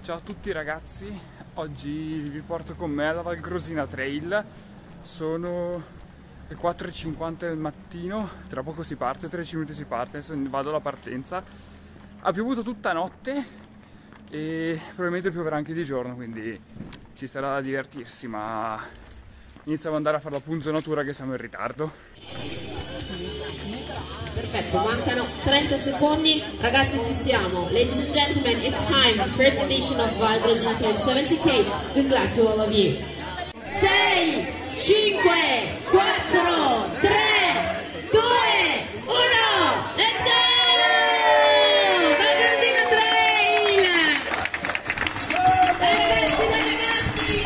Ciao a tutti ragazzi, oggi vi porto con me alla Valgrosina Trail. Sono le 4:50 del mattino, tra poco si parte, 13 minuti si parte, adesso vado alla partenza. Ha piovuto tutta notte e probabilmente pioverà anche di giorno, quindi ci sarà da divertirsi, ma iniziamo ad andare a fare la punzonatura che siamo in ritardo. Perfetto, mancano 30 secondi, ragazzi ci siamo. Ladies and gentlemen, it's time, first edition of Valgrosina Trail 70K. Good luck to all of you. 6, 5, 4, 3, 2, 1, let's go! Valgrosina Trail! Ragazzi, ragazzi!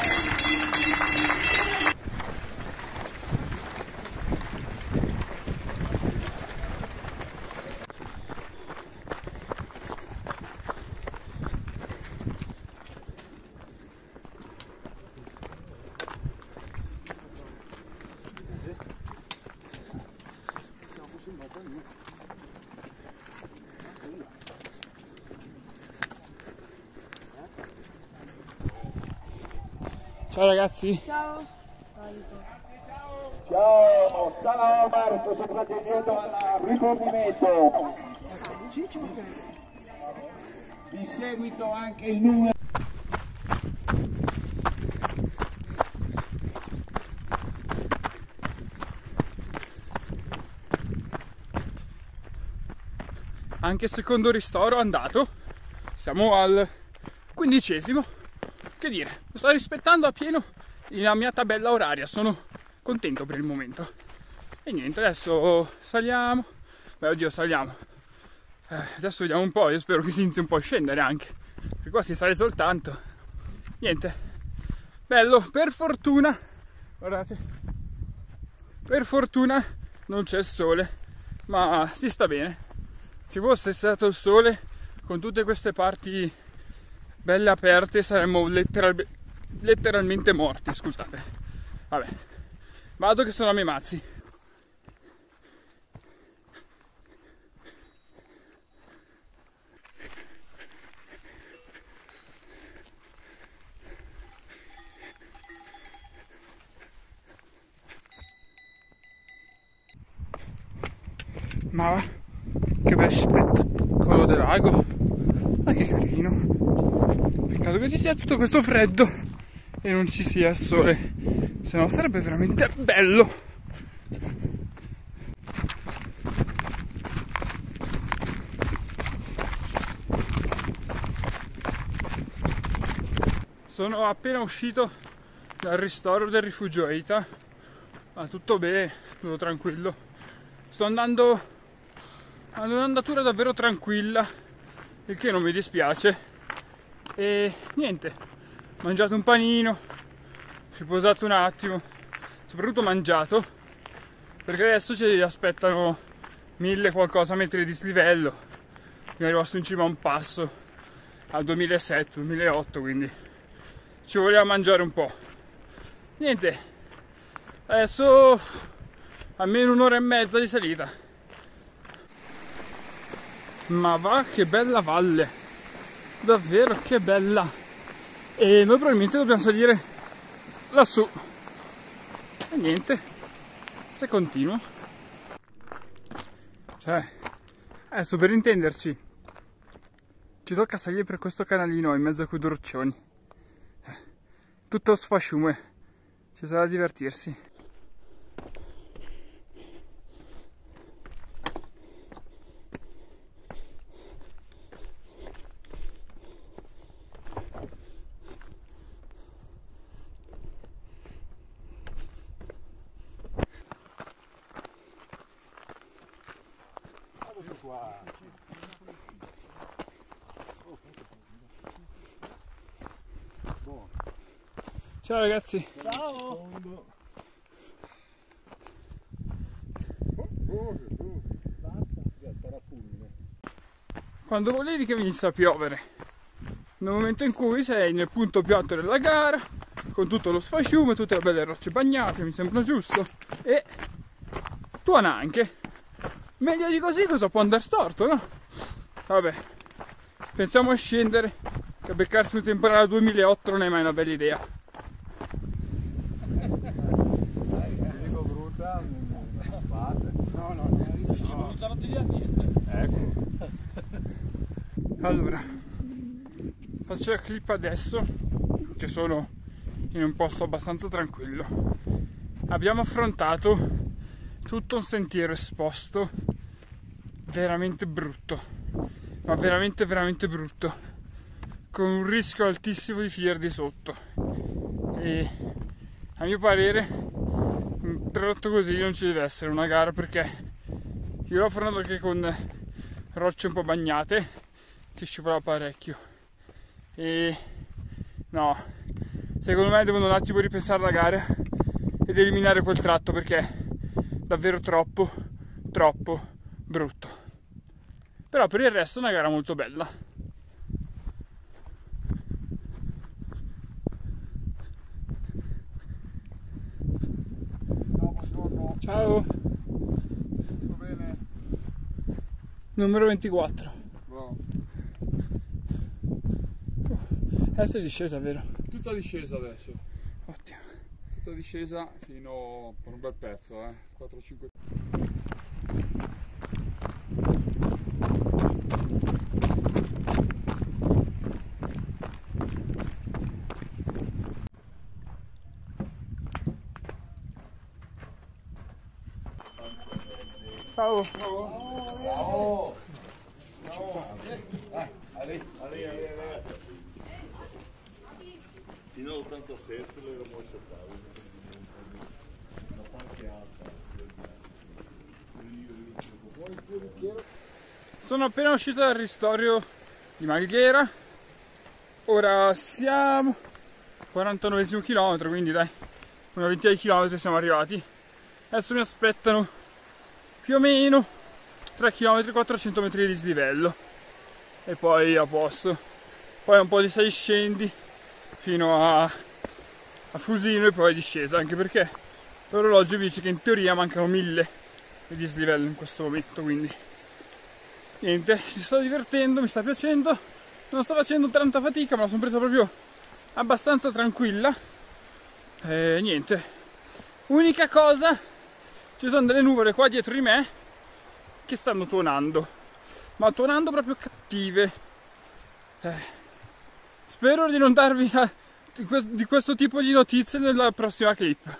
Ciao ragazzi! Ciao! Ciao, ciao Marco, sto procedendo al rifornimento. Di seguito anche il numero. Anche il secondo ristoro è andato, siamo al 15°, che dire, sto rispettando a pieno la mia tabella oraria, sono contento per il momento. E niente, adesso saliamo, beh oddio saliamo, adesso vediamo un po', io spero che si inizi un po' a scendere anche, perché qua si sale soltanto, niente, bello, per fortuna, guardate, per fortuna non c'è il sole, ma si sta bene. Se fosse stato il sole, con tutte queste parti belle aperte, saremmo letteralmente morti, scusate. Vabbè, vado che sono a miei mazzi. Ma va, che bel spettacolo del lago, ma che carino. Peccato che ci sia tutto questo freddo e non ci sia il sole, se no sarebbe veramente bello. Sono appena uscito dal ristoro del rifugio Eita, ma tutto bene, tutto tranquillo. Sto andando ad un'andatura davvero tranquilla, il che non mi dispiace. E niente, ho mangiato un panino, riposato un attimo, soprattutto mangiato, perché adesso ci aspettano 1000 qualcosa metri di dislivello. Mi è rimasto in cima un passo al 2007-2008, quindi ci voleva mangiare un po'. Niente, adesso almeno un'ora e mezza di salita. Ma va che bella valle, davvero che bella. E noi probabilmente dobbiamo salire lassù. E niente, se continuo, cioè adesso per intenderci ci tocca salire per questo canalino in mezzo a quei dorcioni, tutto sfasciume, ci sarà da divertirsi. Ciao ragazzi. Ciao! Quando volevi che venisse a piovere, nel momento in cui sei nel punto più alto della gara, con tutto lo sfasciume, tutte le belle rocce bagnate, mi sembra giusto, e tuona anche. Meglio di così cosa può andare storto, no? Vabbè, pensiamo a scendere che beccarsi un temporale a 2008 non è mai una bella idea. Allora, faccio la clip adesso che sono in un posto abbastanza tranquillo. Abbiamo affrontato tutto un sentiero esposto veramente brutto, ma veramente brutto, con un rischio altissimo di finire di sotto, e a mio parere un tratto così non ci deve essere una gara, perché io l'ho affrontato anche con rocce un po' bagnate, si scivola parecchio, e no, secondo me devono un attimo ripensare la gara ed eliminare quel tratto, perché è davvero troppo brutto. Però per il resto è una gara molto bella. Ciao. Tutto bene? Numero 24. Bravo. Adesso è discesa, vero? Tutta discesa adesso. Ottimo. Tutta discesa fino per un bel pezzo, 4-5. Ciao. Ciao. Fino all'87 l'eravamo accettati, la parte alta. Sono appena uscito dal ristorio di Marghera. Ora siamo 49esimo chilometro, quindi dai, una ventina di chilometri siamo arrivati. Adesso mi aspettano più o meno 3 km 400 metri di dislivello e poi a posto. Poi un po' di sali scendi fino a Fusino e poi discesa, anche perché l'orologio dice che in teoria mancano 1000 di dislivello in questo momento, quindi niente, mi sto divertendo, mi sta piacendo, non sto facendo tanta fatica, ma la sono presa proprio abbastanza tranquilla. E niente, unica cosa, ci sono delle nuvole qua dietro di me che stanno tuonando, ma tuonando proprio cattive. Spero di non darvi di questo tipo di notizie nella prossima clip.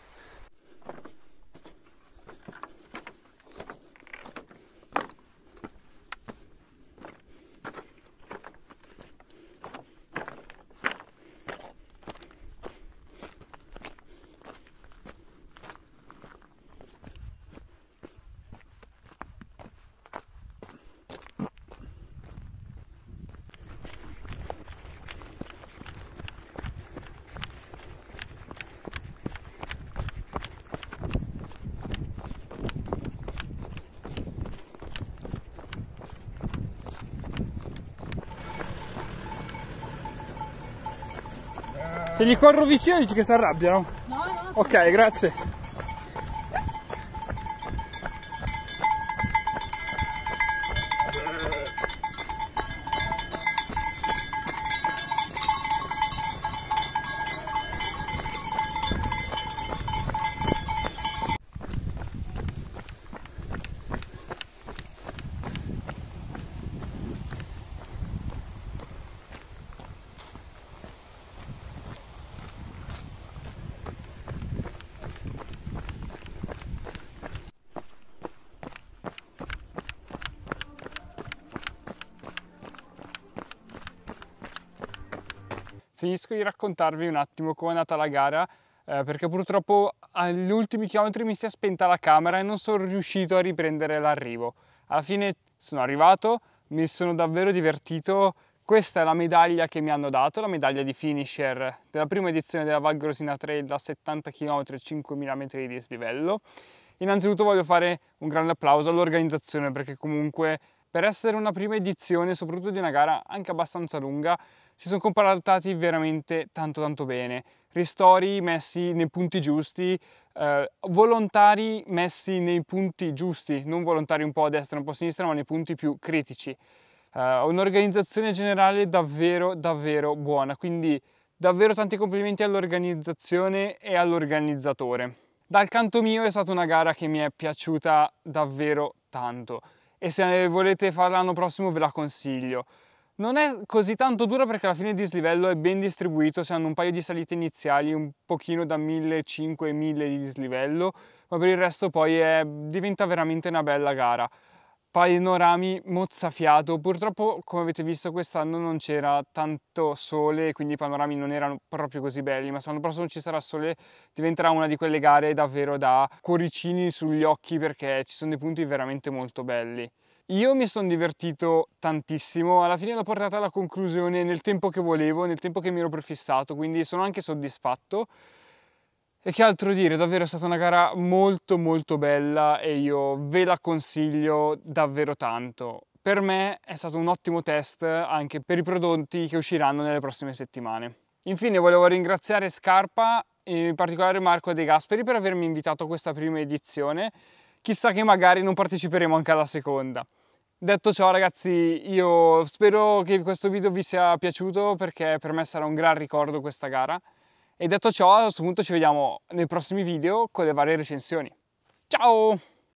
Se gli corro vicino dici che si arrabbiano? No. Ok, grazie. Finisco di raccontarvi un attimo come è andata la gara, perché purtroppo agli ultimi chilometri mi si è spenta la camera e non sono riuscito a riprendere l'arrivo. Alla fine sono arrivato, mi sono davvero divertito. Questa è la medaglia che mi hanno dato, la medaglia di finisher della prima edizione della Val Grosina Trail da 70 km e 5000 metri di dislivello. Innanzitutto voglio fare un grande applauso all'organizzazione, perché comunque per essere una prima edizione, soprattutto di una gara anche abbastanza lunga, si sono comportati veramente tanto bene. Ristori messi nei punti giusti, volontari messi nei punti giusti, non volontari un po' a destra e un po' a sinistra, ma nei punti più critici. un'organizzazione generale davvero davvero buona, quindi davvero tanti complimenti all'organizzazione e all'organizzatore. Dal canto mio è stata una gara che mi è piaciuta davvero tanto e se volete farla l'anno prossimo ve la consiglio. Non è così tanto dura perché alla fine il dislivello è ben distribuito, si hanno un paio di salite iniziali, un pochino da 1500 e 1000 di dislivello, ma per il resto poi diventa veramente una bella gara. Panorami mozzafiato, purtroppo come avete visto quest'anno non c'era tanto sole, quindi i panorami non erano proprio così belli, ma se l'anno prossimo ci sarà sole diventerà una di quelle gare davvero da cuoricini sugli occhi perché ci sono dei punti veramente molto belli. Io mi sono divertito tantissimo, alla fine l'ho portata alla conclusione nel tempo che volevo, nel tempo che mi ero prefissato, quindi sono anche soddisfatto. E che altro dire, davvero è stata una gara molto molto bella e io ve la consiglio davvero tanto. Per me è stato un ottimo test anche per i prodotti che usciranno nelle prossime settimane. Infine volevo ringraziare Scarpa e in particolare Marco De Gasperi per avermi invitato a questa prima edizione. Chissà che magari non parteciperemo anche alla seconda. Detto ciò ragazzi, io spero che questo video vi sia piaciuto perché per me sarà un gran ricordo questa gara. E detto ciò, a questo punto ci vediamo nei prossimi video con le varie recensioni. Ciao!